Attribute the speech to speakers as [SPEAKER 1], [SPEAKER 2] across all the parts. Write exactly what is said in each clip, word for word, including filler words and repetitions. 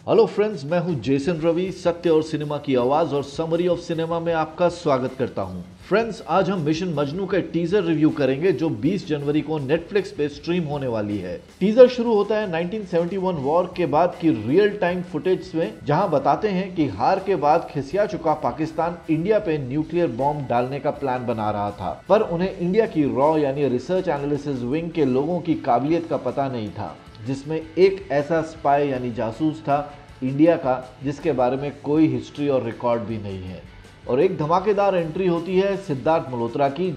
[SPEAKER 1] Hello friends, मैं हूं Jason Ravi. सत्य और सिनेमा की आवाज और समरी ऑफ सिनेमा में आपका स्वागत करता हूं। फ्रेंड्स, आज हम मिशन मजनू का टीजर रिव्यू करेंगे जो बीस जनवरी को नेटफ्लिक्स पे स्ट्रीम होने वाली है। टीजर शुरू होता है नाइनटीन सेवेंटी वन वॉर के बाद की रियल टाइम फुटेज में, जहां बताते हैं कि हार के बाद खिसिया चुका पाकिस्तान इंडिया पे न्यूक्लियर बॉम्ब डालने का प्लान बना रहा था, पर उन्हें इंडिया की रॉ यानी रिसर्च एनालिसिस विंग के लोगों की काबिलियत का पता नहीं था, जिसमें एक ऐसा स्पाई यानी जासूस था इंडिया का जिसके बारे में कोई हिस्ट्री और रिकॉर्ड भी नहीं है। और एक धमाकेदार एंट्री होती है सिद्धार्थ मल्होत्रा की,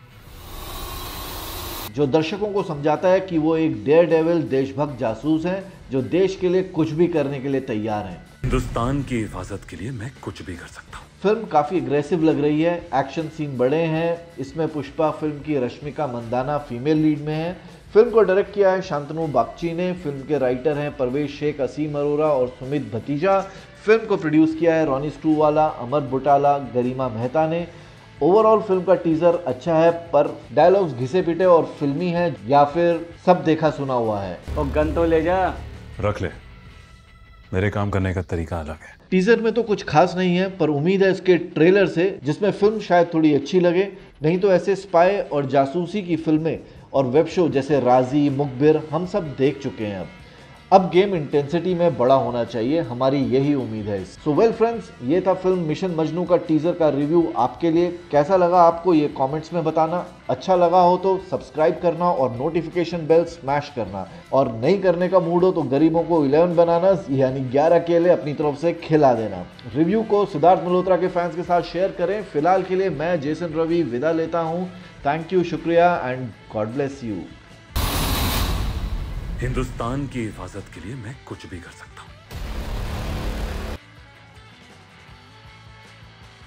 [SPEAKER 1] जो दर्शकों को समझाता है कि वो एक डेयर डेविल देशभक्त जासूस हैं जो देश के लिए कुछ भी करने के लिए तैयार हैं।
[SPEAKER 2] हिंदुस्तान की हिफाजत के लिए मैं कुछ भी कर सकता हूँ।
[SPEAKER 1] फिल्म काफी अग्रेसिव लग रही है, एक्शन सीन बड़े हैं। इसमें पुष्पा फिल्म की रश्मिका मंदाना फीमेल लीड में है। फिल्म को डायरेक्ट किया है शांतनु बागची ने। फिल्म के राइटर हैं परवेश शेख, असीम अरोरा और सुमित भतीजा। फिल्म को प्रोड्यूस किया है रॉनी स्टूवाला, अमर बुटाला, गरिमा मेहता ने। ओवरऑल फिल्म का टीजर अच्छा है, पर डायलॉग्स घिसे पिटे और फिल्मी है या फिर सब देखा सुना हुआ है।
[SPEAKER 3] तो गन तो ले जा,
[SPEAKER 2] रख ले, मेरे काम करने का तरीका अलग है।
[SPEAKER 1] टीजर में तो कुछ खास नहीं है, पर उम्मीद है इसके ट्रेलर से, जिसमें फिल्म शायद थोड़ी अच्छी लगे। नहीं तो ऐसे स्पाई और जासूसी की फिल्में और वेब शो जैसे राजी, मुखबिर हम सब देख चुके हैं। अब अब गेम इंटेंसिटी में बड़ा होना चाहिए, हमारी यही उम्मीद है। सो वेल फ्रेंड्स, ये था फिल्म मिशन मजनू का टीजर का रिव्यू आपके लिए। कैसा लगा आपको ये कमेंट्स में बताना। अच्छा लगा हो तो सब्सक्राइब करना और नोटिफिकेशन बेल स्मैश करना, और नहीं करने का मूड हो तो गरीबों को इलेवन बनाना यानी ग्यारह केले अपनी तरफ से खिला देना। रिव्यू को सिद्धार्थ मल्होत्रा के फैंस के साथ शेयर करें। फिलहाल के लिए मैं जेसन रवि विदा लेता हूँ। थैंक यू, शुक्रिया and God bless you.
[SPEAKER 2] Hindustan की हिफाजत के लिए मैं कुछ भी कर सकता हूँ।